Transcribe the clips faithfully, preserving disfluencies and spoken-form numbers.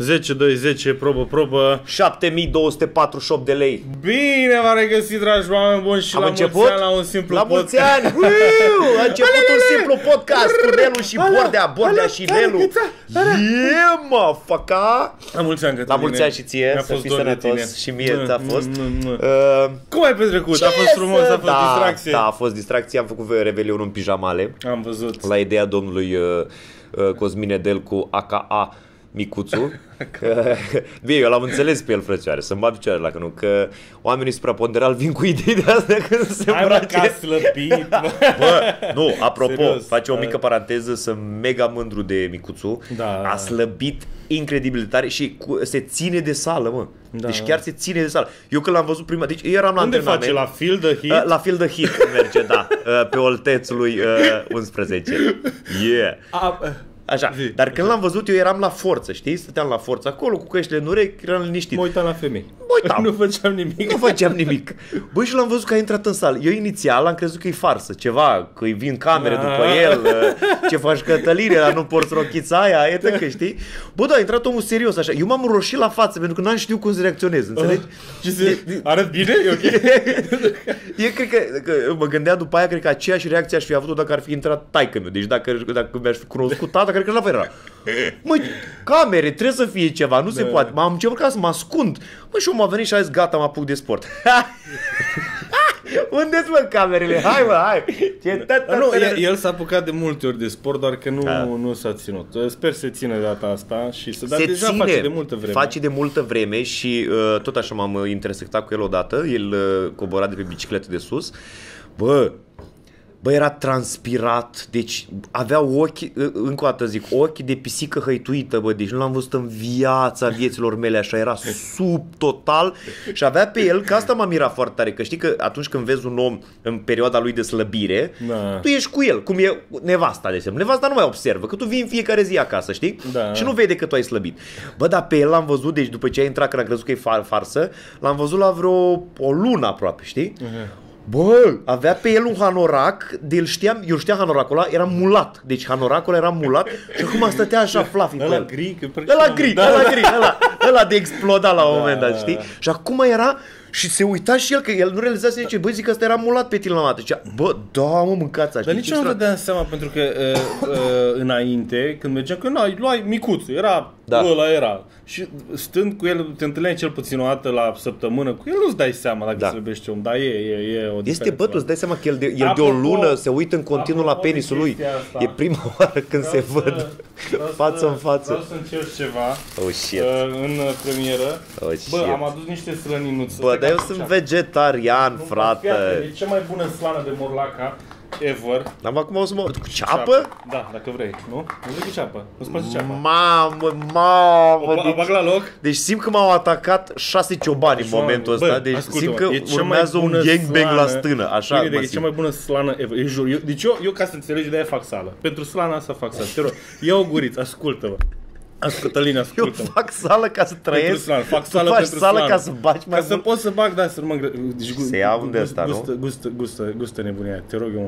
zece doi zece, probă, probă. șapte mii două sute patruzeci și opt de lei. Bine v-am regăsit, dragi oameni buni, și Am la început? mulți ani la un simplu La mulți ani! A început un simplu podcast cu Nelu și Bordea, Bordea și Nelu. Yeah, mă, faca! La mulți ani, Cătăline. La mulți ani și ție, Mi-a să fost fii dor de sănătos tine. și mie ți-a Nu, fost. nu, nu, nu. Uh, Cum ai petrecut? ce A fost frumos, a fost da, distracție. Da, a fost distracție, am făcut revelionul în pijamale. Am văzut. La ideea domnului uh, uh, Cosmin Edelcu, a k a. Micuțu. Bine, eu l-am înțeles pe el, frățioare, să-mi bat picioarele la că nu, că oamenii supraponderal vin cu idei de astea când se Hai mă, îmbrace. ca slăbit, bă. Bă, nu, apropo, Serios, face o da. mică paranteză, sunt mega mândru de Micuțu. Da. A slăbit incredibil de tare și cu, se ține de sală, mă. Da. Deci chiar se ține de sală. Eu când l-am văzut prima, deci eu eram la Unde antrenament. face? La Field the Heat? La Field the Heat merge, da, pe Oltețului unsprezece. Yeah. A, Așa, zi, dar când l-am văzut eu eram la forță, știi? Stăteam la forță acolo cu căștile în urechi, eram liniștit. mă uitam la femei. Mă uitam. Nu făceam nimic. Nu făceam nimic. Băi, și l-am văzut că a intrat în sală. Eu inițial am crezut că e farsă, ceva, că îi vin camere după el, ce faci, Cătăline, dar nu porți rochița aia, e că știi? Bă, da, a intrat omul serios așa. Eu m-am roșit la față pentru că n-am știut cum să reacționez, înțelegi? Ce se... Arăt bine? E ok? Eu cred că, că mă gândeam după aia, cred că aceeași reacție aș fi avut-o dacă ar fi intrat taică-miu. Deci dacă, dacă mi-aș fi cunoscut tata, cred că la fel era. Măi, camere, trebuie să fie ceva, nu se poate. M-am încercat să mă ascund. Măi, și omul a venit și a zis, gata, mă apuc de sport. Unde-s, mă, camerele? Hai, mă, hai. Ce nu, el, el s-a apucat de multe ori de sport, doar că nu, da. nu s-a ținut. Sper să ține data asta și să... Dar se deja ține, face de multă vreme. Face de multă vreme și uh, tot așa m-am intersectat cu el odată. El uh, cobora de pe bicicletă de sus. Bă, bă, era transpirat, deci avea ochi, încă o dată zic, ochi de pisică hăituită, bă, deci nu l-am văzut în viața vieților mele așa, era sub total și avea pe el, că asta m-a mirat foarte tare, că știi că atunci când vezi un om în perioada lui de slăbire, da. tu ești cu el, cum e nevasta, de exemplu. Nevasta nu mai observă, că tu vii în fiecare zi acasă, știi? Da. Și nu vede că tu ai slăbit. Bă, dar pe el l-am văzut, deci după ce a intrat, că am crezut că e far, farsă, l-am văzut la vreo o lună aproape, știi? Uh-huh. Bă, avea pe el un hanorac, de el știam, eu știam hanoracul ăla, era mulat. Deci hanoracul ăla era mulat și acum stătea așa fluffy pe ăla el. gri, că Ăla gri, da, ăla da. gri, ăla, ăla de explodat la un Da, moment dat, da, știi? da. Și acum era și se uita și el, că el nu realizase nici, băi, zic că ăsta era mulat pe tine la mată. Zicea, bă, da, mă, mâncați așa. Dar nici nu dădeam seama, pentru că uh, uh, înainte, când mergeam, că n-ai, luai micuțul, era, Da. ăla era. Și stând cu el, te întâlneai cel puțin o dată la săptămână, cu el nu-ți dai seama dacă Da. se iubește om, dar e, e, e o Este, diferență. bă, tu îți dai seama că el de, el de o Apropo- lună se uită în continuu la apropo de penisul lui. chestia asta, E prima oară când se vreau văd să- vreau față să- în față. Vreau să încerc ceva Oh, shit. uh, în premieră. Oh, Bă, shit. am adus niște slăninuțe. Bă, dar eu sunt vegetarian, Nu, frate. fiate, e cea mai bună slană de morlaca ever. Dar acum o să mă... Cu ceapă? Da, dacă vrei, nu? Nu vrei cu ceapă. Nu-ți place ceapa. Mamă, mamă. O, o bag la loc? Deci simt că m-au atacat șase ciobani în momentul ăsta. Bă, Deci ascultă-mă, simt că e cea mai urmează un bună gangbang la slană. stână. Așa Bine, mă e cea simt. mai bună slană ever. Eu jur. Eu, deci eu, eu, ca să înțelegi, de-aia fac sală. Pentru slana asta fac sală. Te rog, ia o guriță, ascultă-mă. Ascultă-Line, Eu ascultă-mă. fac sală ca să Pentru trăiesc. slană, fac Tu sală faci pentru sală slană. ca să bagi mai Ca să mult. pot să bag, da, să nu mă îngră... Deci, Se ia unde ăsta, nu? Gustă, gustă, gustă, gustă nebunia. Te rog eu, mă.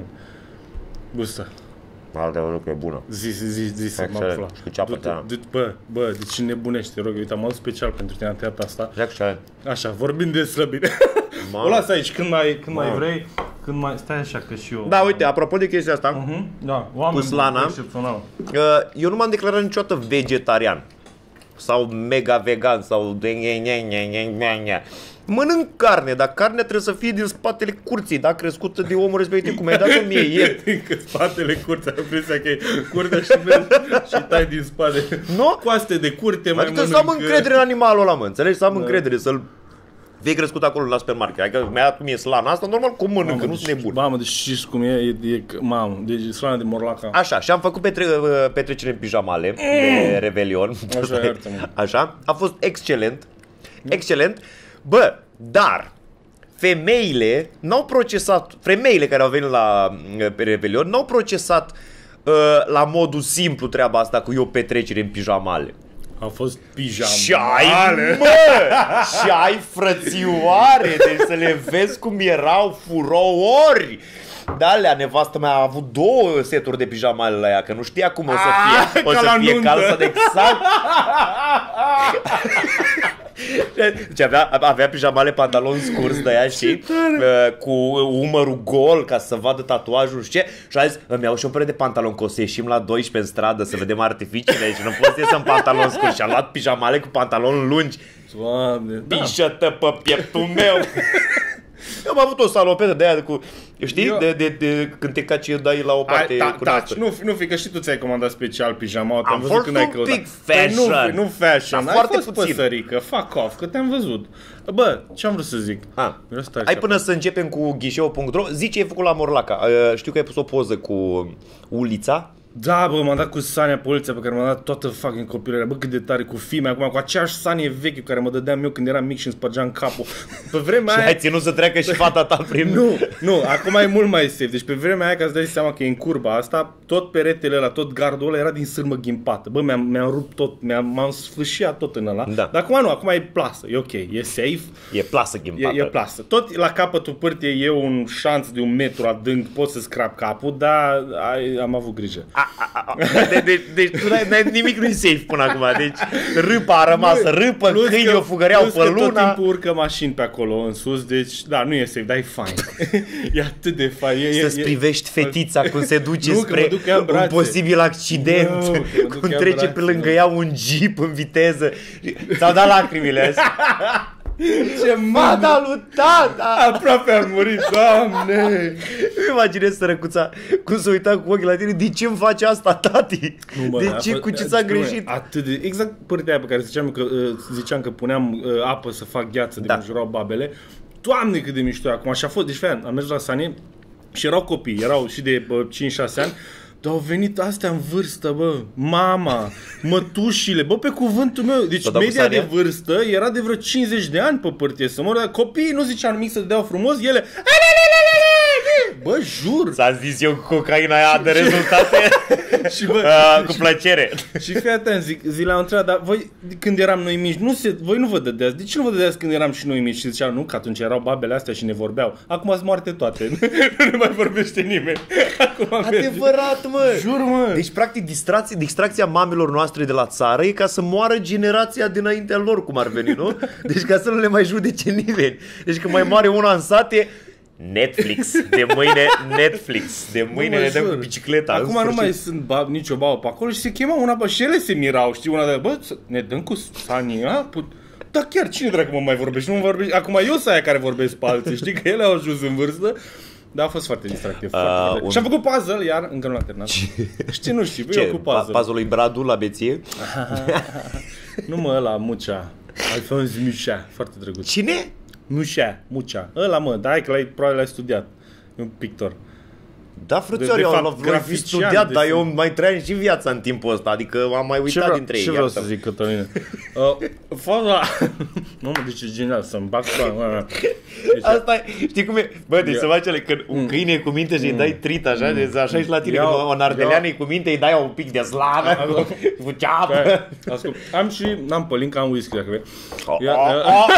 Gustă. Adevărul că e bună. Zi, zi, zi, zi, să mă Excelent. afla. Și cu ceapă, Du-te, da. du- Bă, bă, deci nebunește, te rog, uite, am adus special pentru tine în asta. Excelent. Așa, vorbim de slăbire. Mamă. O las aici, când mai, când mai Mamă. vrei, când mai... Stai așa, că și eu... Da, uite, apropo de chestia asta, Uh-huh. Da, oameni Cu slana. excepțional. uh, eu nu m-am declarat niciodată vegetarian. Sau mega vegan sau de nye, nye, nye, nye, nye, nye. Mănânc carne, dar carnea trebuie să fie din spatele curții, da, crescută de omul respectiv, cum ai dat-o mie ieri. Că spatele curții, am impresia că e curtea și mergi și tai din spate. Nu? Coaste de curte, mai Adică să am mănâncă. încredere în animalul ăla, mă, înțelegi? Să am încredere, să-l fie crescut acolo la supermarket. Adică mi-a dat mie slana asta, normal cum mănâncă, Mamă, nu sunt deci- nebun. Mamă, deci știți cum e, e, e mamă, deci slana de morlaca. Așa, și am făcut petre, petrecere în pijamale de Revelion. Așa, iartă-mă. Așa, a fost excelent. Excelent. Bă, dar femeile n-au procesat, femeile care au venit la uh, Revelion n-au procesat uh, la modul simplu treaba asta cu eu petrecere în pijamale. A fost pijamale. Și ai, mă, și ai frățioare, deci să le vezi cum erau furouri. Da, alea, nevastă mea a avut două seturi de pijamale la ea, că nu știa cum o să fie, o să fie calță de exact. Deci avea, avea pijamale, pantaloni scurs de aia, știi, cu umărul gol ca să vadă tatuajul și ce. Și a zis, îmi iau și o pereche de pantaloni, că o să ieșim la doisprezece în stradă să vedem artificiile și nu pot să ies în pantaloni scurs. Și a luat pijamale cu pantaloni lungi. Doamne, da. Pișă-te pe pieptul meu. Eu am avut o salopedă de aia cu, știi, Eu... de, de, de când te caci dai la o parte. Ai, ta, cu taci, nu, nu fi că și tu ți-ai comandat special pijama. Am văzut fost când ai un căutat. pic fashion. Păi nu, nu fashion, Dar ai foarte fost puțin. păsărică, fuck off, că te-am văzut. Bă, ce-am vrut să zic? Ah. Stai, Hai până să începem cu ghișeu punct ro. Zici ce ai făcut la Morlaca. Uh, știu că ai pus o poză cu ulița. Da, bă, m-am dat cu Sania pe ulița pe care m-a dat toată fucking copilăria. Bă, cât de tare, cu fimea acum, cu aceeași Sanie veche cu care mă dădeam eu când eram mic și îmi spărgeam capul. Pe vremea Și aia... ai ținut să treacă și fata ta prin... Nu, nu, acum e mult mai safe. Deci pe vremea aia, ca să dai seama că e în curba asta, tot peretele ăla, tot gardul ăla era din sârmă ghimpată. Bă, mi-am, mi-am rupt tot, mi-am, m-am sfâșiat tot în ăla. Da. Dar acum nu, acum e plasă, e ok, e safe. E plasă E, ghimpată. e plasă. Tot la capătul pârtiei e un șanț de un metru adânc, poți să scrap capul, dar ai, am avut grijă. A, a, a, de, de, deci tu n-ai, n-ai, nimic nu-i safe până acum. Deci râpa a rămas râpă, câinii o fugăreau pe Tot luna. timpul urcă mașini pe acolo în sus, deci da, nu e safe, dar e fain. E atât de fain. E, Să-ți e, privești fetița cum se duce Nu, că mă spre duc ea în un brațe. posibil accident, Nu, că mă duc cum ea în trece brațe, pe lângă nu. ea un jeep în viteză. Ți-au dat lacrimile azi. Ce Fata lui tata! Aproape am murit, Doamne! Îmi imaginez sărăcuța cum se uita cu ochii la tine. De ce îmi faci asta, tati? Nu, mă, de a ce? fost- Cu ce ți-a spune, greșit? Atât de, exact părtea aia pe care ziceam că, uh, ziceam că puneam uh, apă să fac gheață de Da. da. mă jurau babele. Doamne, cât de mișto e acum. Și a fost, deci fai, am mers la Sanie și erau copii, erau și de bă, cinci șase ani. Dar au venit astea în vârstă, bă, mama, mătușile, bă, pe cuvântul meu. Deci S-a dat cu media Sania? de vârstă era de vreo cincizeci de ani pe părtie să mor, dar copiii nu ziceau nimic, să deau frumos, ele... Bă, jur! Ți-am zis eu cu cocaina aia de rezultate Și, bă, uh, cu plăcere. Și fii atent, zic, zi la o întreabă, dar voi când eram noi mici, nu se, voi nu vă dădeați. De ce nu vă dădeați când eram și noi mici? Și ziceau, nu, că atunci erau babele astea și ne vorbeau. Acum sunt moarte toate. Nu ne mai vorbește nimeni. Acum merge. Adevărat, mă! Jur, mă. Deci, practic, distracție, distracția mamelor noastre de la țară e ca să moară generația dinaintea lor, cum ar veni, nu? Deci ca să nu le mai judece nimeni. Deci când mai moare una în sate, Netflix. De mâine Netflix. De mâine Nu, mă ne dăm jur. cu bicicleta. în Acum nu sfârșit. mai sunt bab, nicio babă pe acolo și se chema una pe și ele se mirau, știi, una de, bă, să- ne dăm cu Sania? Put... Dar chiar cine dracu mă mai vorbește? Nu mă vorbește. Acum eu sunt aia care vorbesc pe alții, știi, că ele au ajuns în vârstă. Dar a fost foarte distractiv. Uh, foarte, foarte. un- Și am făcut puzzle, iar încă nu l-am terminat. Știi, nu știu, Ce? eu cu puzzle. Puzzle lui Bradu la beție? Nu mă, ăla, Mucea. Alfons Mucea, foarte drăguț. Cine? Mucea, Mucea. Ăla, mă, dar hai că l-ai, probabil l-ai studiat. E un pictor. Da, frățioare, De- de eu fapt, l-am fi grafician, studiat, dar desen. eu mai trăiam și viața în timpul ăsta, adică am mai Ce uitat vreau, dintre ei. ce vreau iartă-mă. să zic, Cătăline? uh, faza... Nu mă, deci e genial, să-mi bag bani. Deci, Asta e, știi cum e? Bă, deci E- se face când un câine e cu minte și îi dai trit așa, deci așa și la tine, Iau- când o nardeleană iau- e cu minte, îi dai un pic de slană, cu, cu ceapă. Hai, ascult. Am și, n-am pălincă, am whisky dacă vrei. Oh, Ia- oh, ia- oh,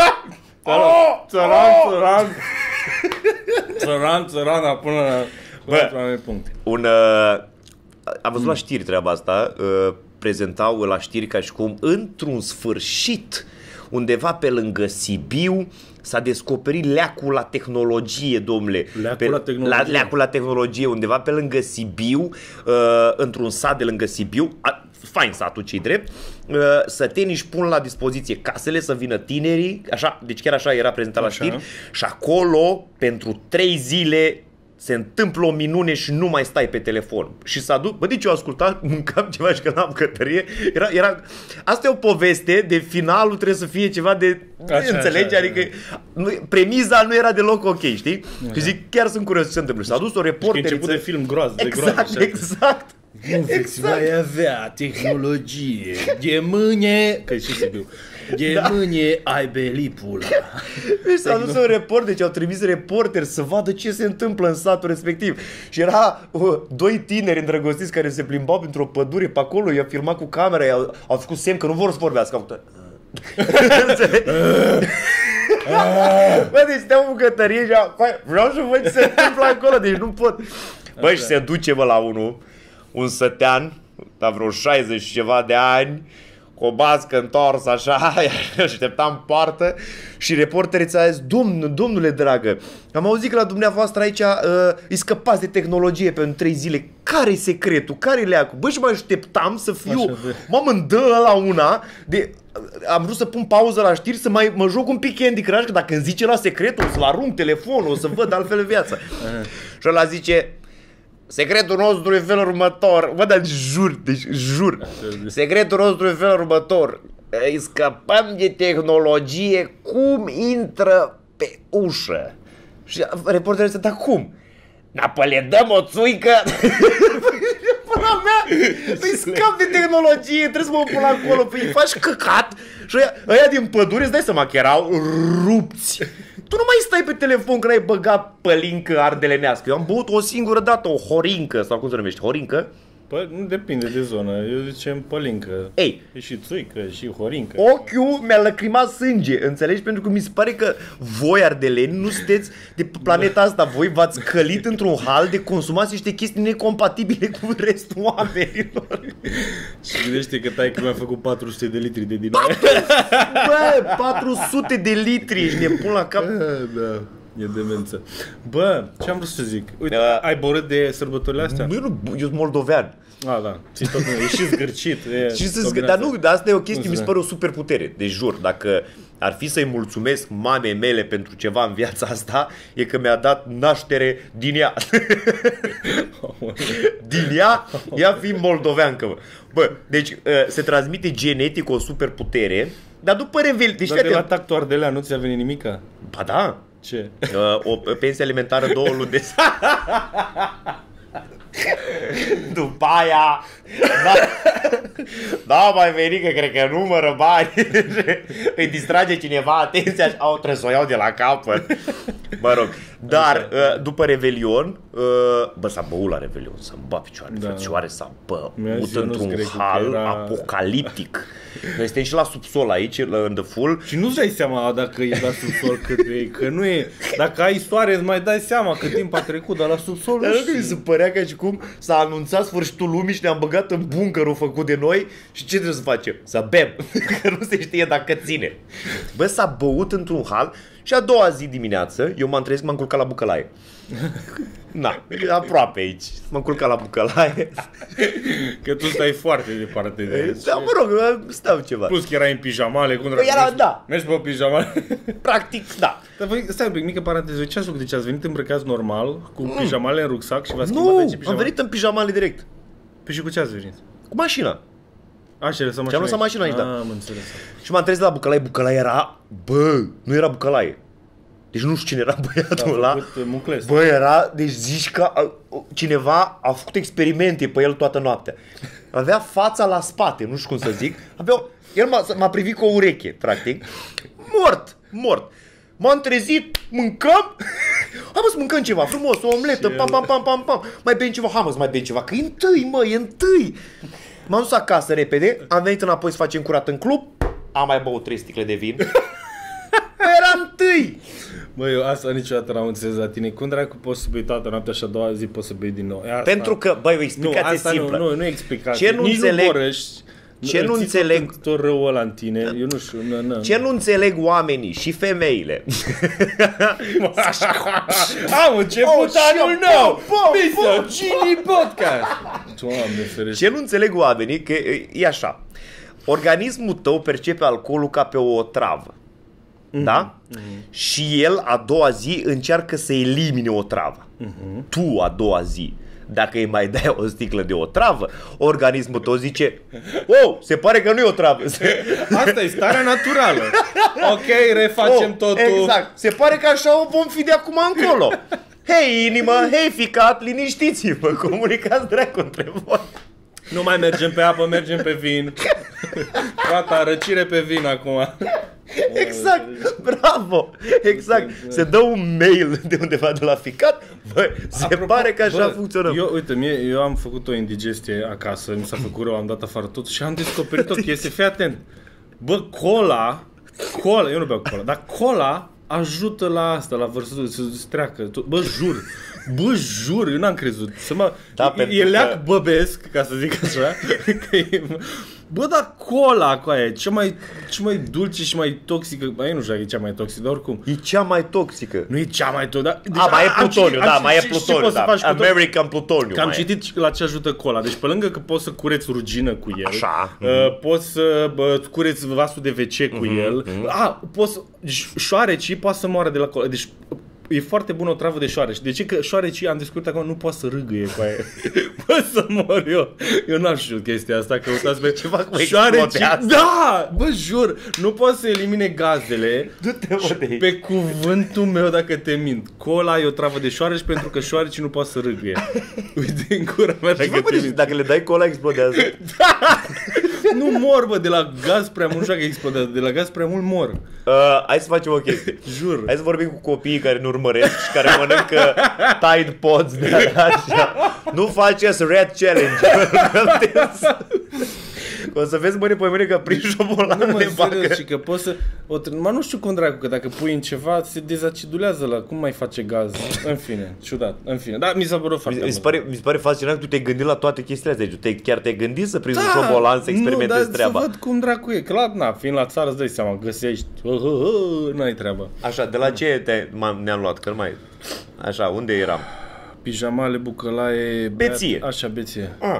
oh, Țăran, țăran, țăran, țăran, până la... Bă. la unele puncte. Un, uh, am văzut la știri treaba asta, uh, prezentau la știri ca și cum într-un sfârșit, undeva pe lângă Sibiu, s-a descoperit leacul la tehnologie, domnule. Leacul pe, la tehnologie. La, leacul la tehnologie, undeva pe lângă Sibiu, uh, într-un sat de lângă Sibiu, a, fain satul, ce-i drept, uh, sătenii își pun la dispoziție casele să vină tinerii, așa, deci chiar așa era prezentat la Așa. știri, și acolo, pentru trei zile, se întâmplă o minune și nu mai stai pe telefon. Și s-a dus, bă, deci eu ascultam, mâncam ceva și că n-am cătărie. Era, era, asta e o poveste, de finalul trebuie să fie ceva de, Așa, înțelegi? așa, Adică nu, premiza nu era deloc ok, știi? Și zic, chiar sunt curios ce se întâmplă. S-a dus o E reporteriță. început de film groază, de Exact, groază. exact. Nu veți mai avea tehnologie. De mâine, că și Sibiu, de Da. mâine ai belipula. Și s-a dus un report, deci au trimis reporteri să vadă ce se întâmplă în satul respectiv. Și era uh, doi tineri îndrăgostiți care se plimbau printr-o pădure pe acolo, i-a filmat cu camera, i-au, au făcut semn că nu vor să vorbească. Au făcut, Bă, deci stau în bucătărie și bă, vreau să văd ce se întâmplă acolo, deci nu pot. Bă, și se duce bă la unul, un sătean, la vreo șaizeci și ceva de ani, cu o bască întoarsă așa, așteptam în poartă și reporterii ți-a zis, Domn, domnule dragă, am auzit că la dumneavoastră aici uh, îi scăpați de tehnologie pentru trei zile. Care-i secretul? Care-i leacul? Bă, și mă așteptam să fiu, mamă, îmi dă la una de... Am vrut să pun pauză la știri să mai mă joc un pic Candy Crush, că dacă îmi zice la secretul, o să-l arunc telefonul, o să văd altfel viața. Și ăla zice, secretul nostru e felul următor. Bă, dar jur, deci jur. Secretul nostru e felul următor. Îi scăpăm de tehnologie cum intră pe ușă. Și reporterul zice, dar cum? Napă le dăm o țuică. Pula mea, îi scap de tehnologie, trebuie să mă pun acolo, păi îi faci căcat. Și ăia, ăia din pădure, îți dai seama că erau rupți. Tu nu mai stai pe telefon când ai băgat pălincă ardelenească. Eu am băut o singură dată o horincă, sau cum se numește, horincă? Păi, nu depinde de zonă, eu zicem pălincă. Ei, e și țuică, și horincă. Ochiul mi-a lăcrimat sânge, înțelegi? Pentru că mi se pare că voi, ardeleni, nu sunteți de pe planeta asta. Voi v-ați călit într-un hal de consumați niște chestii necompatibile cu restul oamenilor. Și gândește că taică mi-a făcut patru sute de litri de din aia. Bă, patru sute de litri, ești nebun la cap. Da. E demență. Bă, ce am vrut să zic? Uite, Da. ai borât de sărbătorile astea? Nu, nu, eu sunt moldovean. A, da. Ți tot, e și zgârcit. E Și să dar nu, dar asta e o chestie, mi se pare o super putere. Deci jur, dacă ar fi să-i mulțumesc mamei mele pentru ceva în viața asta, e că mi-a dat naștere din ea. Din ea, ea fiind moldoveancă, bă. Bă, deci se transmite genetic o super putere, dar după revel... Deci, dar de la tactul ardelea nu ți-a venit nimica? Ba da. Ce? Uh, o pensie alimentară două luni de după aia da, da, mai veni că cred că numără bani. Îi distrage cineva atenția și au, trebuie să o iau de la capăt. Mă rog, dar uh, după Revelion, uh, bă, s-a băut la Revelion, s-a bat picioare, da. Frățioare, s-a băut într-un hal era... apocaliptic. Noi suntem și la subsol aici, la The Full. Și nu-ți dai seama dacă e la subsol cât e, că nu e, dacă ai soare îți mai dai seama cât timp a trecut, dar la subsol nu știu. Mi se părea ca și cum s-a anunțat sfârșitul lumii și ne-am băgat în bunkerul făcut de noi și ce trebuie să facem? Să bem, că nu se știe dacă ține. Bă, s-a băut într-un hal și a doua zi dimineață eu m-am trezit, m-am culcat la bucălaie. Na, aproape aici. M-am culcat la bucălaie. Că tu stai foarte departe de... Da, mă rog, stau ceva. Plus că erai în pijamale. Cum era, da. Mergi pe pijamale. Practic, da. Dar voi, stai un pic, mică paranteză. Ce ați făcut? Deci ați venit îmbrăcați normal, cu mm. pijamale în rucsac și v-ați schimbat nu, de ce pijamale? am venit în pijamale direct. Păi și cu ce ați venit? Cu mașina. A, și lăsat mașina Și am lăsat mașina aici, da. Am înțeles. Și m-am trezit la bucălaie. Bucălaie era... Bă, nu era bucălaie. Deci nu știu cine era băiatul ăla. Bă, era, deci zici că cineva a făcut experimente pe el toată noaptea. Avea fața la spate, nu știu cum să zic. Avea, el m-a, m-a privit cu o ureche, practic. Mort, mort. M-am trezit, mâncăm. Hai mă să mâncăm ceva frumos, o omletă, pam, pam, pam, pam, pam. Mai bem ceva, hai mă să mai bem ceva, că e întâi, mă, e întâi. M-am dus acasă repede, am venit înapoi să facem curat în club. Am mai băut trei sticle de vin. Era întâi. Bă, eu asta niciodată n-am înțeles la tine. Cum dracu poți să bei toată noaptea și a doua zi poți să bei din nou? Asta... Pentru că, băi, o explicație nu, asta simplă. Nu, nu, nu e explicație. Ce nu Nici înțeleg... nu borăști. Ce nu înțeleg... Tot, tot răul ăla în tine. Eu nu știu, nu, nu. Ce nu înțeleg oamenii și femeile. Am început anul nou. Misogynii Podcast. Doamne ferește. Ce nu înțeleg oamenii, că e așa. Organismul tău percepe alcoolul ca pe o otravă. Da? Mm-hmm. Și el a doua zi încearcă să elimine o travă. Mm-hmm. Tu a doua zi, dacă îi mai dai o sticlă de o travă, organismul tău zice: oh, se pare că nu e o travă. Asta e starea naturală. Ok, refacem oh, totul. Exact, se pare că așa o vom fi de acum încolo. Hei inimă, hei ficat, liniștiți-vă, comunicați dracu între voi. Nu mai mergem pe apă, mergem pe vin. Gata, răcire pe vin acum. Exact, bravo, exact. Se dă un mail de undeva de la ficat. Bă, se Apropo, pare că așa bă, funcționăm. Eu, uite, mie, eu am făcut o indigestie acasă, mi s-a făcut rău, am dat afară tot și am descoperit o chestie, fii atent. Bă, cola, cola, eu nu beau cola, dar cola ajută la asta, la vărsătură, să-ți treacă. Tot. Bă, jur, bă, jur, eu n-am crezut. Să mă, Da, e, e leac că... băbesc, ca să zic așa, că e, bă, dar cola cu aia e cea mai, cea mai dulce și mai toxică, bă, eu nu știu dacă e cea mai toxică, dar oricum. E cea mai toxică. Nu e cea mai toxică, dar... Deci, a, mai e plutoniu, da, mai e plutoniu, da. American plutoniu. Că am citit la ce ajută cola. Deci pe lângă că poți să cureți rugină cu el, așa. Uh, mm-hmm. poți să bă, cureți vasul de ve ce cu mm-hmm. el, mm-hmm. a, poți, șoarecii poate să moară de la cola. Deci e foarte bună o travă de șoareci. De ce? Că șoarecii, am descoperit acum, nu poate să râgâie cu aia. Bă, să mor eu. Eu n-am știut chestia asta, că uitați pe ceva cu șoarecii. Da, bă, jur, nu poate să elimine gazele. Du-te, mă, de aici. Pe cuvântul meu, dacă te mint, cola e o travă de șoareci pentru că șoarecii nu poate să râgâie. Uite în gura mea dacă te mint. Dacă le dai cola, explodează. Da. Nu mor, bă, de la gaz prea mult, nu știu că explodează, de la gaz prea mult mor. Uh, hai să facem o chestie. Jur. Hai să vorbim cu copiii care nu urmăresc și care mănâncă Tide Pods de așa. Nu faceți Red Challenge. O să vezi, mâine pe mâine că prin șobolană nu, ne bagă. Și că poți să... O, mă, nu știu cum dracu, că dacă pui în ceva, se dezacidulează la... Cum mai face gaz? În fine, ciudat. În fine, da, mi s-a părut foarte mi, mi, se pare, mi se pare fascinant că tu te-ai gândit la toate chestiile astea. Tu te, chiar te-ai gândit să prinzi da, un șobolan, să experimentezi nu, treaba. Să văd cum dracu e. Clar, na, fiind la țară, îți dai seama, găsești... N-ai treabă. Așa, de la ce te, ne-am luat? Că mai... Așa, unde eram? Pijamale, bucălaie... Beție. Așa, beție. Ah.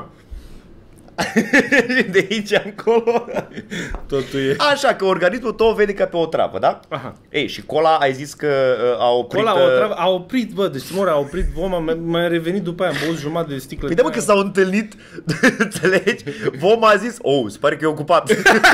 De aici încolo totul e... Așa, că organismul tău vede ca pe o travă, da? Aha. Ei, și cola ai zis că uh, a oprit... Cola o travă, a oprit, bă, deci mor, a oprit voma, mai revenit după aia, am băut jumătate de sticlă. Păi da, mă, că s-au întâlnit, înțelegi? Voma a zis, oh, se pare că e ocupat.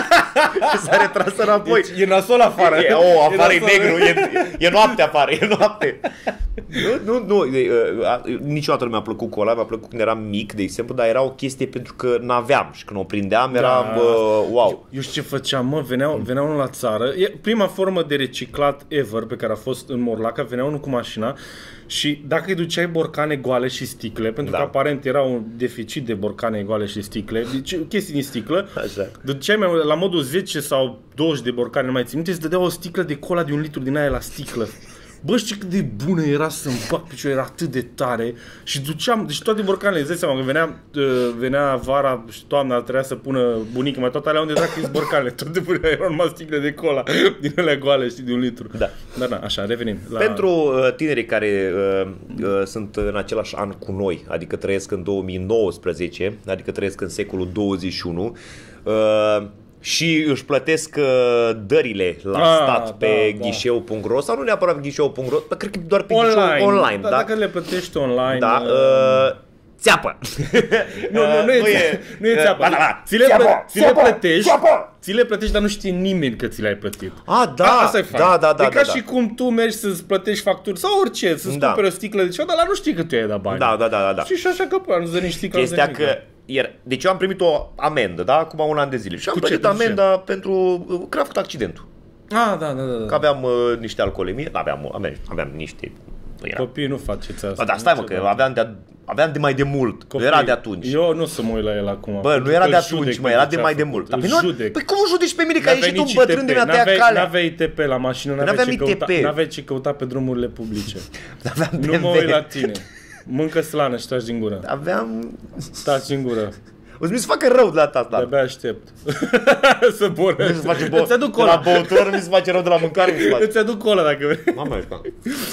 S-a retras înapoi. E, e nasol afară. E, oh, afară e, e negru, e, e noapte afară, e noapte. Nu, nu, nu, e, uh, niciodată nu mi-a plăcut cola, mi-a plăcut când eram mic, de exemplu, dar era o chestie pentru că n-aveam și când o prindeam eram, da. bă, wow. Eu, eu știu ce făceam, mă, veneau, veneau unul la țară, e prima formă de reciclat ever pe care a fost în Morlaca, venea unul cu mașina și dacă îi duceai borcane goale și sticle, pentru da. că aparent era un deficit de borcane goale și sticle, deci chestii din sticlă, așa. Duceai mai, la modul zece sau douăzeci de borcane, nu mai țin minte, îți dădea o sticlă de cola de un litru din aia la sticlă. Bă, știi cât de bună era să-mi bag piciorul, era atât de tare și duceam, deci toate borcanele, îți dai seama că venea, venea vara și toamna, trebuia să pună bunica, mai toate alea unde dracu-i borcanele, toate puneau, erau numai sticle de cola din alea goale, știi, de un litru. Da. Dar da, așa, revenim. La... Pentru uh, tinerii care uh, uh, sunt în același an cu noi, adică trăiesc în două mii nouăsprezece, adică trăiesc în secolul douăzeci și unu, uh, și își plătesc uh, dările la ah, stat pe da, ghișeu punct ro sau nu neapărat pe ghișeu punct ro, dar cred că doar pe online, ghișeu online. Da, da? Dacă le plătești online... Da, uh, țeapă! nu, nu, nu, e, nu e, nu e țeapă. Uh, da, da. Ți, le țeapă, plă, ți le plătești, țeapă. Ți le plătești, dar nu știe nimeni că ți le-ai plătit. Ah, da, A, asta e fain. Da, da, da. E ca da, și da. cum tu mergi să-ți plătești facturi sau orice, să-ți da. cumperi o sticlă de ceva, dar la nu știi că tu ai dat bani. Da, da, da, da, da. Și, și așa că până nu-ți dă nici sticlă. Chestia că... Iar, deci eu am primit o amendă, da, acum un an de zile. Și am plătit amenda pentru că a făcut accidentul. Ah, da, da, da. Că aveam uh, niște alcoolemie, aveam, aveam, aveam niște... Copiii nu faceți asta. Ba, da, stai mă, că aveam de, aveam de mai de mult. Copii, nu era de atunci. Eu nu o să mă uit la el acum. Bă, nu era de atunci, mă, era de mai de mult. Păi, nu, păi cum judeci pe mine că ai ieșit un bătrân din a tăia calea? N-aveai I T P la mașină, n-aveai ce căuta pe drumurile publice. Nu mă uit la tine. Mâncă slană și taci din gură. Aveam... Taci din gură. O să mi se facă rău de la asta. De-abia aștept. Să borăști. Îți aduc cola. De la băutură mi se face rău, de la mâncare mi se face. Îți aduc cola dacă vrei. Mamă, ăștia.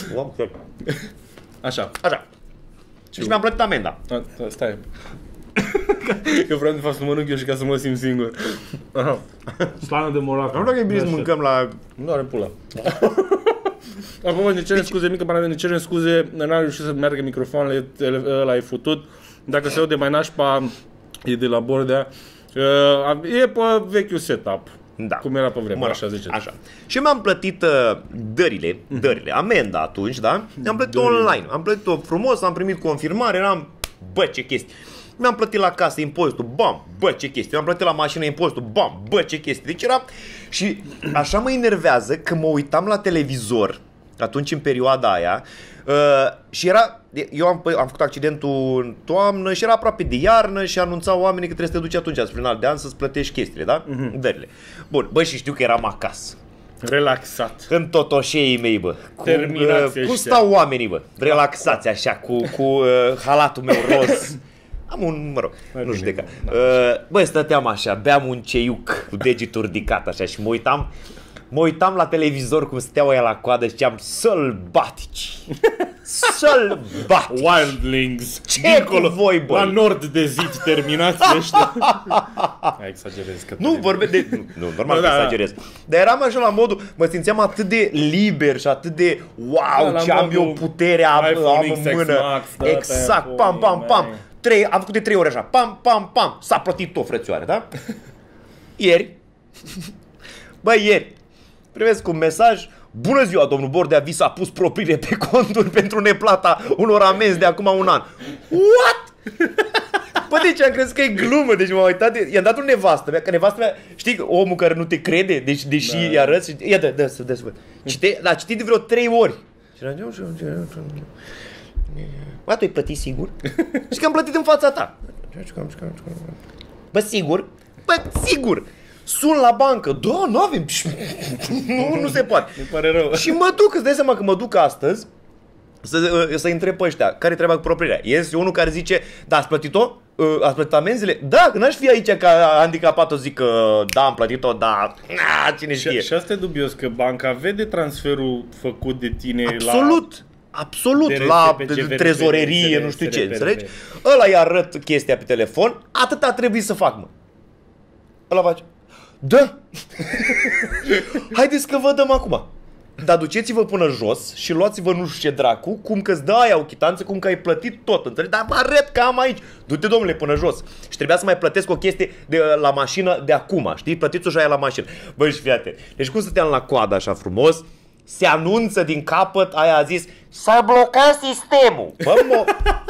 Așa. Așa. Și mi-am plătit amenda. A, stai. Eu vreau de fapt să mănânc eu și ca să mă simt singur. Slană de Morlaca. Nu dacă e bine să mâncăm la... Nu are pula. Acum ne cerem scuze, mică pană, ne cerem scuze, n-a reușit să meargă microfonul, ăla e futut. Dacă se aude mai nașpa, e de la Bordea. E pe vechiul setup. Da. Cum era pe vremea, așa ziceți. Așa. Și mi-am plătit uh, dările, dările, amenda atunci, da? Mi-am plătit online. Am plătit-o frumos, am primit confirmare, eram, bă, ce chestii. Mi-am plătit la casă impozitul, bam, bă, ce chestii. Mi-am plătit la mașină impozitul, bam, bă, ce chestii. Deci era... Și așa mă enervează că mă uitam la televizor atunci în perioada aia uh, și era... Eu am, am făcut accidentul în toamnă și era aproape de iarnă și anunțau oamenii că trebuie să te duci atunci, spre final de an, să-ți plătești chestiile, da? Uh-huh. Dările. Bun, bă, și știu că eram acasă. Relaxat. În totoșeii mei, bă. Cum, Terminați uh, cum ăștia. stau oamenii, bă? Relaxați așa, cu, cu uh, halatul meu roz. Am un, mă rog, Mai nu bine, știu de da. ca. Uh, bă, stăteam așa, beam un ceiuc cu degetul ridicat așa și mă uitam, mă uitam la televizor cum stăteau aia la coadă și ziceam, sălbatici. Sălbatici. Wildlings. Ce Dincolo, cu voi, băi? la nord de zid, terminați ăștia. Hai, exagerez. Că Nu vorbe de... Nu, nu normal Da, că da. exagerez. Dar eram așa la modul, mă simțeam atât de liber și atât de wow, Da, la ce am modul eu putere am, iPhone am X în X mână. Max, dă-te Exact, în pam, pam, pui, pam. mei. Trei, am făcut de trei ori așa, pam, pam, pam. S-a plătit tot, frățioare, da? Ieri, băi, ieri, primesc un mesaj. Bună ziua, domnul Bordea, vi s-a pus propriile pe conturi pentru neplata unor amenzi de acum un an. What? Bă, deci am crezut că e glumă, deci m-am uitat, de... i-am dat un nevastă mea, că nevastă mea, știi, omul care nu te crede, deci, deși da. îi arăți, ia dă, dă, dă, dă, Cite, l-a citit de vreo trei ori. Bă, tu ai plătit sigur? Și că am plătit în fața ta. Bă, sigur? Bă, sigur! Sun la bancă, da, nu avem, nu, nu se poate. Mi pare rău. Și mă duc, îți dai seama că mă duc astăzi să, să întreb pe ăștia, care trebuie cu proprietatea. Este unul care zice, da, ați plătit-o? Ați plătit amenziile? Da, că n-aș fi aici ca handicapat, o zic că da, am plătit-o, da, na, cine știe. Și, și asta e dubios, că banca vede transferul făcut de tine Absolut. la... Absolut, D R S, la P C V R P, trezorerie, nu știu ce, înțelegi? Ăla îi arăt chestia pe telefon, atât a trebuit să fac, mă. Ăla face, da, haideți că vă dăm acum. Dar duceți-vă până jos și luați-vă nu știu ce dracu, cum că-ți dă aia o chitanță, cum că ai plătit tot, înțelegi? Dar vă arăt că am aici. Du-te, domnule, până jos. Și trebuia să mai plătesc o chestie de la mașină de acum, știi? Plătiți-o și aia la mașină. Băi, și fii atent. Deci cum stăteam la coadă așa frumos, se anunță din capăt, aia a zis, s-a blocat sistemul. Bă, mă...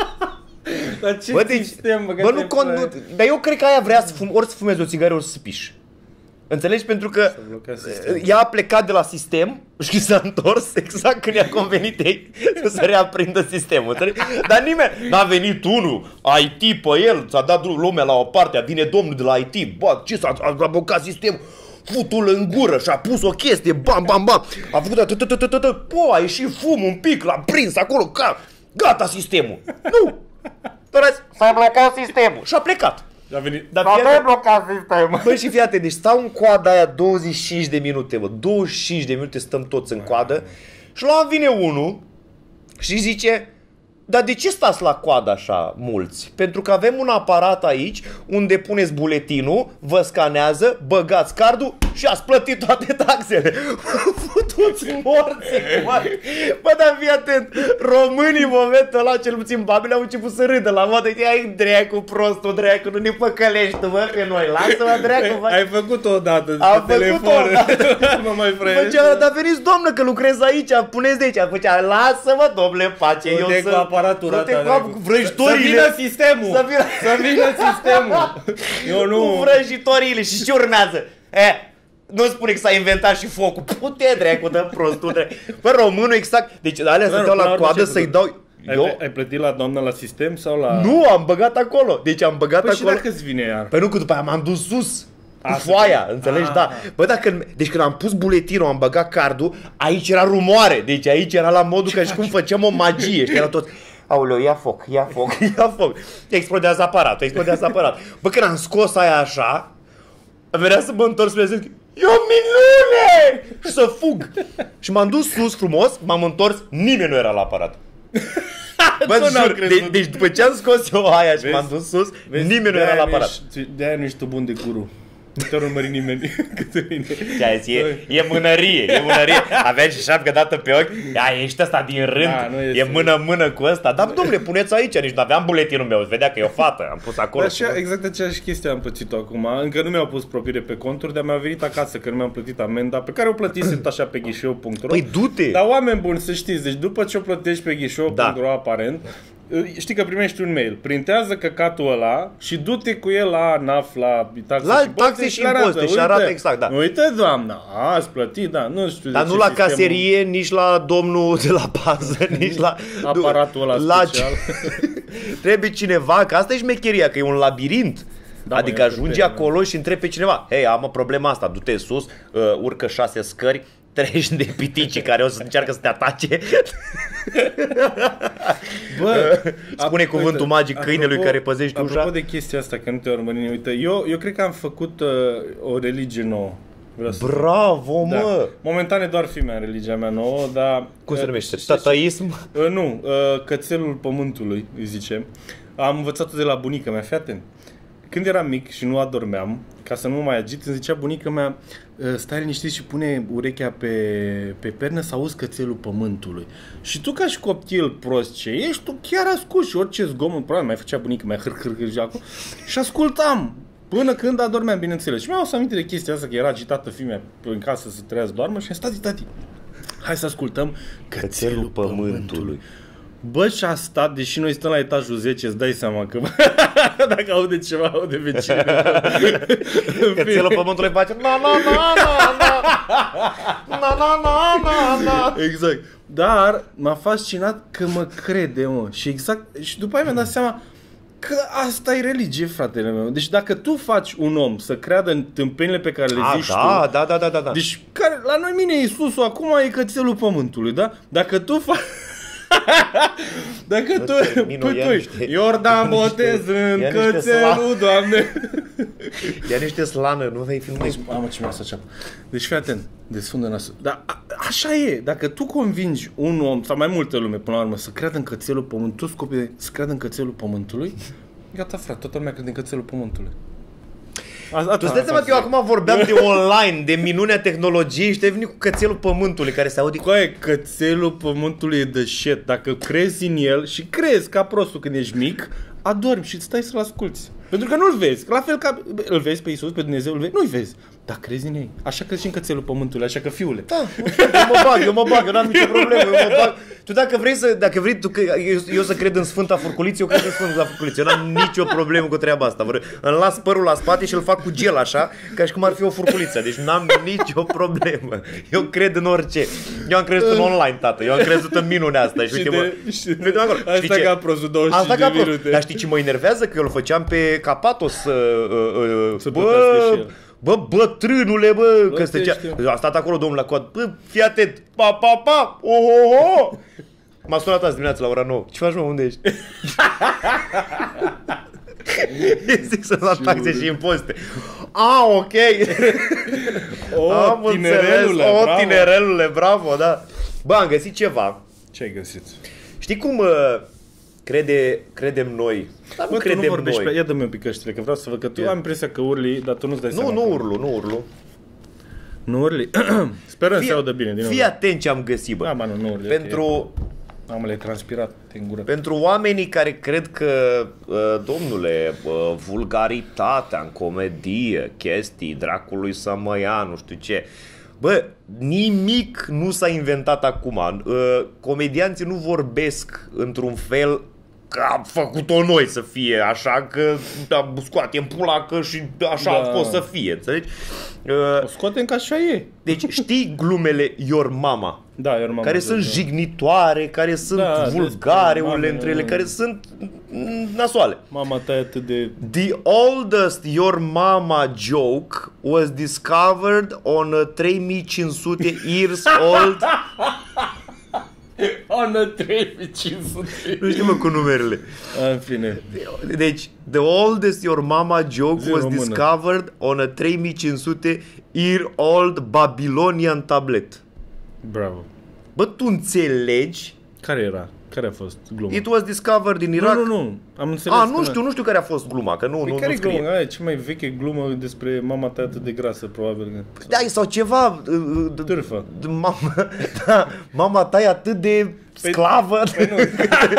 Dar ce Bă, deci, sistem, bă, bă, nu, con, nu, dar eu cred că aia vrea să fum, ori să fumezi o țigară, ori să piși. Înțelegi? Pentru că ea a plecat de la sistem și s-a întors exact când i-a convenit ei să se reaprindă sistemul. Înțelegi? Dar nimeni n-a venit unul, I T pe el, ți-a dat lumea la o parte, vine domnul de la I T, bă, ce s-a a blocat sistemul? Futul în gură și a pus o chestie, bam, bam, bam, a făcut atât, po, a ieșit fum un pic, l-a prins acolo, gata sistemul. Nu! S-a blocat sistemul și a plecat. A venit. Dar a blocat sistemul. Băi, și fii atent, deci stau în coada aia douăzeci și cinci de minute, bă, douăzeci și cinci de minute stăm toți în coadă și la un vine unul și zice, dar de ce stați la coadă așa mulți? Pentru că avem un aparat aici unde puneți buletinul, vă scanează, băgați cardul și ați plătit toate taxele. Futuți morții, mă. Bă, dar fii atent, românii în momentul ăla, cel puțin babele, au început să râdă la modă, ai dracu, prostul, dracu, nu ne păcălești tu, bă, pe noi, lasă-mă, dracu, bă. Ai făcut-o odată Am pe telefon. Mă mai freiești. Făcea, dar veniți, doamnă, că lucrez aici, puneți de aici. Făcea, lasă-mă, domnule, pace, eu Du-te să... cu aparatura Du-te ta, cu dracu. vrăjitorile. Să vină sistemul. Să vină, Să vină sistemul. Eu nu... Cu vrăjitorile și ce urmează? E, nu spune că s-a inventat și focul. Pute, dracu, dă prostul, dracu. Bă, românul exact. Deci alea stăteau la coadă să-i dau... Eu? Ai, ai plătit la doamna la sistem sau la... Nu, am băgat acolo. Deci am băgat Păi acolo. și dacă îți vine iar? Păi nu, că după aia m-am dus sus. Cu Asta foaia, că- înțelegi? Ah. Da. Bă, dacă, deci când am pus buletinul, am băgat cardul, aici era rumoare. Deci aici era la modul ca și cum făceam o magie. Știi, era tot... Aoleu, ia foc, ia foc, ia foc. Explodează aparatul, explodează aparatul. Bă, când am scos aia așa, venea să mă întorc să zic, e o minune! Și să fug. Și m-am dus sus frumos, m-am întors, nimeni nu era la aparat. Bă, Tu n-am jur, crezut. de, deci după ce am scos eu aia și Vezi? m-am dus sus, Vezi, nimeni nu era la aparat. ești- De-aia nu ești tu bun de guru. Nu te urmări nimeni cât mine. Ce e, e mânărie, e mânărie. Aveai și șapcă dată pe ochi. Ia, ești ăsta din rând. Da, nu e este. mână-mână cu ăsta. Dar, domnule, puneți aici. Nici n-aveam buletinul meu. Se vedea că e o fată. Am pus acolo. Dar și exact aceeași chestie am pățit-o acum. Încă nu mi-au pus propire pe conturi, dar mi-a venit acasă că nu mi-am plătit amenda pe care o plătisem tot așa pe ghișeu punct ro. Păi du-te. Dar oameni buni, să știți, deci după ce o plătești pe ghișeu punct ro Da. aparent, știi că primești un mail, printează căcatul ăla și du-te cu el la N A F, la taxe La și impozite taxe și le arată. impozite și Uite, arată exact, da. Uite, doamna, a, ați plătit, da, nu știu Dar de nu ce la sistemul- caserie, nici la domnul de la pază, nici la... Aparatul ăla la special. Trebuie cineva, că asta e șmecheria, că e un labirint. Da, adică mă, e ajungi tâmpenie, acolo și întrebi pe cineva, hei, am o problemă asta, du-te sus, uh, urcă șase scări, treci de piticii care o să încearcă să te atace. Bă, spune ap- cuvântul uite, magic câinelui apropo- care păzești ușa. Apropo de chestia asta, că nu te urmări, uite, eu, eu cred că am făcut uh, o religie nouă. Vreau să- Bravo, mă! Da. Momentan e doar fimea în religia mea nouă, dar... Cum se uh, numește? știi ce- Tataism? Uh, nu, uh, cățelul pământului, îi zice. Am învățat-o de la bunica mea, fii atent. Când eram mic și nu adormeam, ca să nu mă mai agit, îmi zicea bunica mea, stai liniștit și pune urechea pe, pe pernă să auzi cățelul pământului. Și tu, ca și copil prost ce ești, tu chiar asculti și orice zgomot, probabil mai făcea bunica mea hâr, hâr, hâr, și acolo, și ascultam. Până când adormeam, bineînțeles. Și mi-am adus aminte de chestia asta, că era agitată fimea în casă să treia să doarmă și am stat, tati, hai să ascultăm cățelul, Cățelul pământului. pământului. Bă, și a stat, deși noi stăm la etajul zece, îți dai seama că dacă aude ceva, aude vecinii. Cățelul pământului face na na na na na na na na na na. Exact. Dar m-a fascinat că mă crede, mă. Și exact, și după aia mi-am dat seama că asta e religie, fratele meu. Deci dacă tu faci un om să creadă în tâmpenile pe care le A, zici da, tu, da, da, da, da, da. deci care, la noi mine Iisusul acum e cățelul pământului, da? Dacă tu faci... Dacă tu, termin, păi ia tu, niște- Iordan botez în ia niște cățelul, Doamne. Ia niște slană, nu vei filma. Mamă, ce mi-a ceapă. Deci fii atent, desfundă nasul. Dar a, așa e, dacă tu convingi un om, sau mai multă lume până la urmă, să creadă în cățelul pământului, toți copiii să creadă în cățelul pământului, gata frate, toată lumea crede în cățelul pământului. Tu îți dai seama că eu acum vorbeam de online, de minunea tehnologiei și te-ai venit cu cățelul pământului care se aude. Coaie, cățelul pământului e de shit. Dacă crezi în el și crezi ca prostul când ești mic, adormi și stai să-l asculti. Pentru că nu-l vezi. La fel ca îl vezi pe Iisus, pe Dumnezeu, îl vezi. Nu-i vezi. Dar crezi în ei. Așa crezi și în cățelul pământului, așa că fiule. Da, eu mă bag, eu mă bag, eu n-am nicio problemă, eu mă bag. Tu dacă vrei să, dacă vrei tu, că eu, eu să cred în Sfânta Furculiță, eu cred în Sfânta Furculiță. Eu n-am nicio problemă cu treaba asta. Vreo, îmi las părul la spate și îl fac cu gel așa, ca și cum ar fi o furculiță. Deci n-am nicio problemă. Eu cred în orice. Eu am crezut în online, tată. Eu am crezut în minunea asta. Și, uite, mă, și vedem acolo. Asta Știi ce? ca prostul douăzeci și Asta cinci ca de prost. minute. Dar știi ce mă enervează? Că eu îl făceam pe Capatos să... Uh, uh, Să plătească și bă, el. bă, bătrânule, bă, că stăcea... Plătește. A stat acolo domnul la coadă. Bă, fii atent. Pa, pa, pa. Oh, oh, oh. M-a sunat azi dimineața la ora nouă. Ce faci, mă? Unde ești? Zic să la taxe și impozite. Ah, ok. O, Am înțeles. tinerelule, O, bravo. tinerelule, bravo, da. Bă, am găsit ceva. Ce ai găsit? Știi cum uh, crede, credem noi? Dar Bă, nu tu nu credem vorbești noi. pe... Ia dă-mi un pic căștile, că vreau să văd că tu Ia. am impresia că urli, dar tu nu-ți dai Nu, seama. nu că- urlu, nu urlu. Nu urli? Sperăm să se audă bine din nou. Fii atent ce am găsit, bă. Da, mă, nu, nu urli. Pentru, Am le transpirat în gură. pentru oamenii care cred că, uh, domnule, uh, vulgaritatea în comedie, chestii, dracului să mă ia, nu știu ce. Bă, nimic nu s-a inventat acum. Uh, comedianții nu vorbesc într-un fel că am făcut-o noi să fie așa, că da, scoatem pula că și așa Da. a fost să fie, înțelegi? Uh, O scoatem ca așa e. deci știi glumele Your Mama? Da, eu nu m-am Care văzut, sunt da. jignitoare, care sunt Da, vulgare despre unele mame, între ele, nu. care sunt mm, nasoale. Mama ta e atât de... The oldest Your Mama joke was discovered on a trei mii cinci sute years old. Ană trei mii cinci sute. Nu știu mă cu numerele. În fine. Deci, the oldest Your Mama joke Zi was română. discovered on a trei mii cinci sute year old Babylonian tablet. Bravo. Bă, tu înțelegi? Care era? Care a fost gluma? It was discovered in Iraq. Nu, nu, nu. Am înțeles. A, că nu știu, nu știu care a fost gluma, că nu, Păi nu, care nu e scrie. gluma? Aia e cea mai veche glumă despre mama ta atât de grasă, probabil. Da, sau ceva. uh, uh, d- Târfă. d- Mama, da, mama ta e atât de sclavă. Păi nu.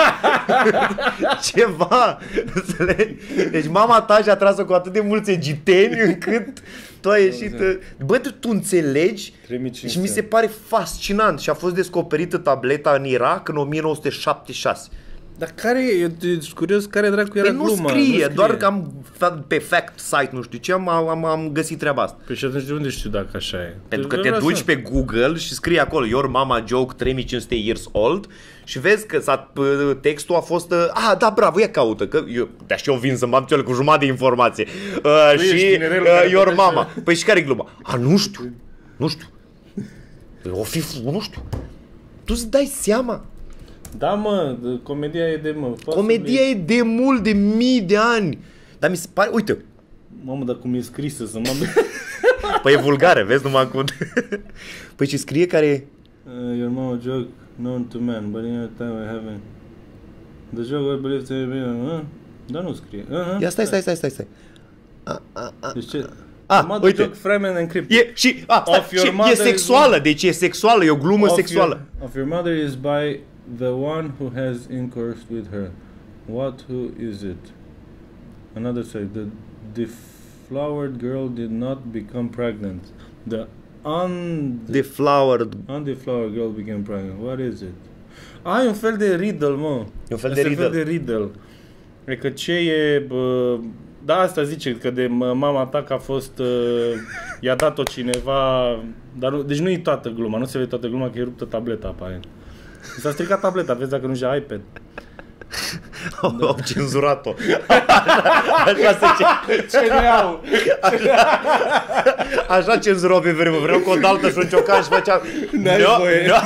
Ceva. Înțelegi? Deci mama ta și-a tras-o cu atât de mulți egiteni încât tu ai ieșit... uh, Bă, tu, tu înțelegi? trei mii cinci sute. Și mi se pare fascinant. Și a fost descoperită tableta în Irak în o mie nouă sute șaptezeci și șase. Dar care e? Eu te- sunt curios care dracu era Păi nu gluma. scrie, doar că am pe fact site, nu știu ce, am, am, am găsit treaba asta. Păi și atunci de unde știu dacă așa e? Pentru că Eu te vreau duci să- pe Google și scrii acolo Your Mama Joke trei mii cinci sute years old și vezi că s-a, textul a fost... Ah, da, bravo, ia caută, că eu, da, și eu vin să-mi am cu jumătate de informație. Uh, ești și tinerelul uh, care Your plătește. Mama. Păi și care e gluma? A, nu știu, nu știu. O fi, nu știu. Tu îți dai seama? Da, mă, comedia e de, mă. Comedia e de mult, de mii de ani. Dar mi se pare, uite. Mamă, dar cum e scrisă, să mă... Păi e vulgară, vezi numai cum... Păi ce scrie care e? Uh, your mama joke known to man, but in your time I haven't. The joke I believe to be... Uh? Dar nu scrie. Uh-huh. Ia stai, stai, stai, stai, stai. A, a, a, deci ce? a, uite. Joke frame and encrypt. E, și, a, stai, Of your și, e mother sexuală, is... deci e sexuală, e o glumă of sexuală. Your, of your mother is by the one who has intercourse with her. What who is it? Another say the deflowered girl did not become pregnant. The un Deflowered. undeflowered girl became pregnant. What is it? Ah, e un fel de riddle, mă. E un fel Asta de riddle. Un fel de riddle. E că ce e... Bă, da, asta zice, că de mama ta că a fost... Uh, i-a dat-o cineva... Dar nu, deci nu e toată gluma, nu se vede toată gluma, că e ruptă tableta, aparent. S-a stricat tableta, vezi dacă nu și iPad. Au, da. Au cenzurat-o. Așa se ce... Ce ne-au? Așa, așa cenzurau pe vreme. Vreau cu o daltă și un ciocan și făceam... N-ai no, voie. No.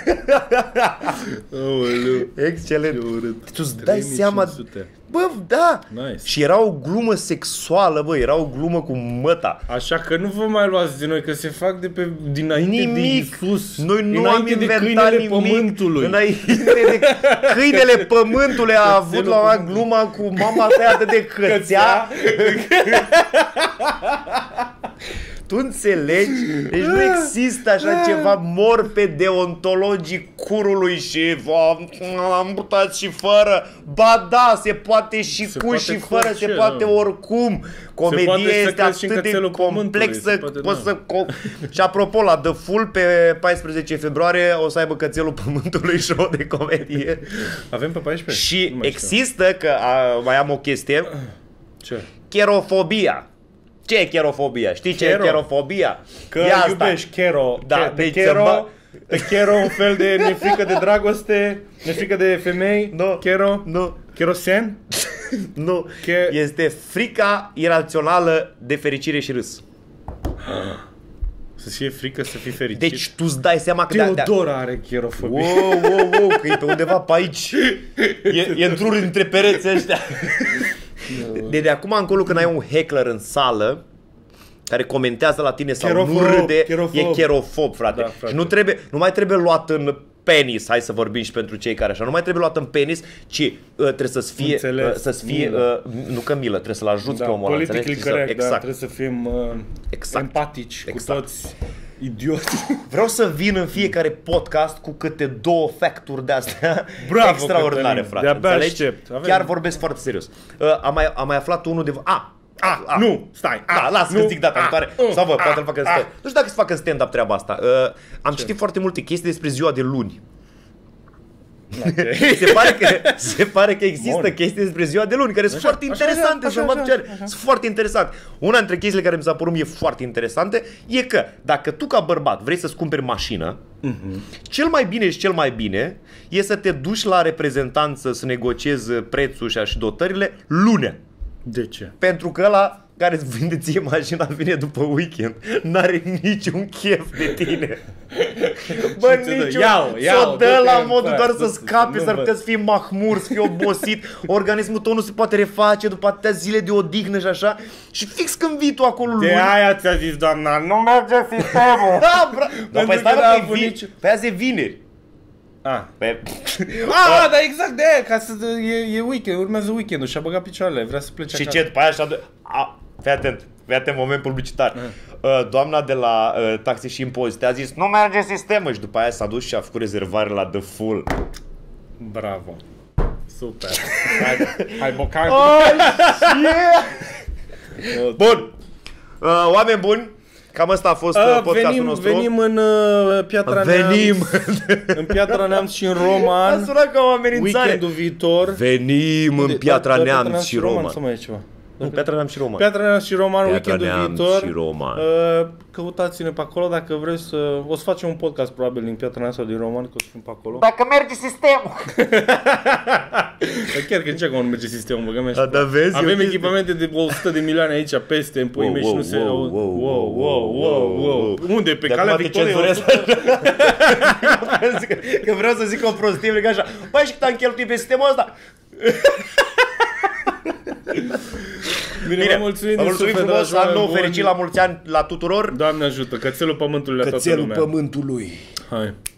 Oh, excelent. Tu îți dai trei mii seama... cinci sute. Bă, da. Nice. Și era o glumă sexuală, bă. Era o glumă cu măta. Așa că nu vă mai luați de noi, că se fac de pe dinainte Nimic. de Iisus. Noi nu înainte am de inventat câinele nimic. pământului. Înainte de câinele pământului a avut la una gluma cu mama tăiată de cățea. Tu înțelegi? Deci nu există așa ceva, mor pe deontologii curului și am putat și fără. Ba da, se poate și se cu poate și cu fără, orice, se poate nu? Oricum. Comedia este atât de complexă. Poți să... Și apropo, la The Full pe paisprezece februarie o să aibă Cățelul Pământului show de comedie. Avem pe paisprezece? Și există, că a, mai am o chestie. Ce? Cherofobia. Ce e cherofobia? Știi ce Chero. e cherofobia? Că Ia asta. iubești chero. Da, Che- deci chero, să pe chero un fel de nefrică de dragoste, nefrică de femei. Nu. Chero. Nu. Cherosen? Nu. Che- Este frica irațională de fericire și râs. Să fie frică, să fii fericit. Deci tu îți dai seama că... Teodora are cherofobie. Wow, wow, wow, că e pe undeva pe aici. E, e într-unul dintre pereții ăștia. De, de acum încolo când ai un heckler în sală care comentează la tine sau Cherofob, nu râde, cherofob. e cherofob, frate. Da, frate. Și nu, trebuie, nu mai trebuie luat în penis, hai să vorbim și pentru cei care așa, nu mai trebuie luat în penis, ci uh, trebuie să-ți fie, Înțeles, uh, să-ți fie milă. uh, nu că milă, trebuie să-l ajuți Da, pe omul ăla, politically înțelegi? corect, Exact. da, trebuie să fim uh, Exact. empatici Exact. cu toți idioți. Vreau să vin în fiecare podcast cu câte două facturi de-astea Bravo, extraordinare, Cătălin, frate. de-abia Înțelegi? aștept. Avem- Chiar vorbesc foarte serios. Uh, am, mai, am mai aflat unul de... A! A, a, nu, stai. A, Da, las nu, că zic data a, viitoare. uh, Sau vă, a, poate îl facă în a. stand. Nu știu dacă se facă în stand-up treaba asta. Uh, am Ce? citit foarte multe chestii despre ziua de luni. Okay. se, pare că, se pare că există Bun. chestii despre ziua de luni care sunt foarte așa, interesante. așa, Să mă așa, duce- așa. Sunt foarte interesante. Una dintre chestiile care mi s-a părut mie foarte interesante e că dacă tu ca bărbat vrei să-ți cumperi mașină, uh-huh. cel mai bine și cel mai bine e să te duci la reprezentanță să negociezi prețul și, și dotările lunea. De ce? Pentru că ăla care îți vinde ție mașina vine după weekend. N-are niciun chef de tine. Bă, ți-o dă. niciun... Iau, iau, S-o dă du-te la în modul față, doar să du-te, scape, nu s-ar văd. putea să fii mahmur, să fii obosit. Organismul tău nu se poate reface după atâtea zile de odihnă și așa. Și fix când vii tu acolo De luni... aia ți-a zis doamna, nu merge sistemul. Da, bra... Dar păi că stai mă, n-a că e avut vin... nici- Pe azi e vineri. A, Pe... a da, exact de aia, ca să, e, e weekend, urmează weekendul și a băgat picioarele, vrea să plece Și acasă. ce, după aia așa... A, fii atent, fii atent, moment publicitar. Uh, doamna de la uh, taxe și impozite a zis, nu merge sistemul. Și după aia s-a dus și a făcut rezervare la The Full. Bravo. Super. Hai, hai bocar. Oh, yeah! Bun. Uh, oameni buni, cam ăsta a fost uh, A, podcastul venim, nostru. venim în uh, Piatra Venim. Neamț. În Piatra Neamț și în A Roman. sunat ca o amenințare. Weekendul viitor. Venim în Unde? Piatra La- la Neamț și Roman. Roma. Sau mai e ceva? Nu, Piatra Neamț și Roman. Piatra Neamț și Roman, Piatra weekendul Neamț viitor. și Roman. Uh, căutați-ne pe acolo dacă vreți să... O să facem un podcast probabil din Piatra Neamț sau din Roman, că o să fim pe acolo. Dacă merge sistemul. Dar chiar că nici acum nu merge sistemul, băgăm A, da, vezi, avem eu echipamente de o sută de milioane aici peste în puii Wow, mei și wow, nu se... wow, Wow, wow, wow, wow, wow, wow. Unde? Pe De calea acum te Victoriei? cenzurez. Că vreau să zic o prostie, că așa. Băi, și cât am cheltuit pe sistemul ăsta? Bine, Bine, vă mulțumim, vă mulțumim frumos, an nou fericit, la mulți ani la tuturor. Doamne ajută, cățelul pământului la toată Cățelul lumea. pământului. Hai.